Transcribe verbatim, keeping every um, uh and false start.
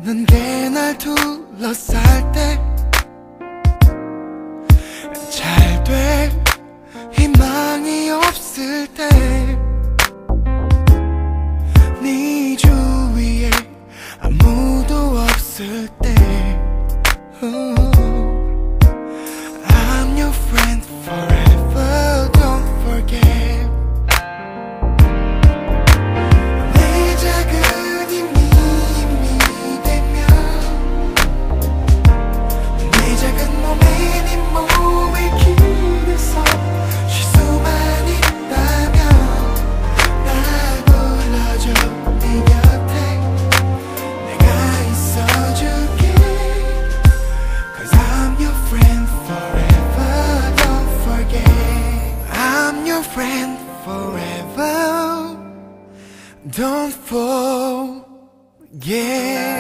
없는 게 날 둘러쌀 때 잘 될 희망이 없을 때 네 주위에 아무도 없을 때 oh. I'm your friend forever, don't forget. 내 작은 힘이 힘이 되면 내 작은 몸에 네 몸을 기대서 쉴 수만 있다면 날 불러줘 네 곁에 내가 있어줄게. Cause I'm your friend forever, don't forget. I'm your friend forever, don't forget.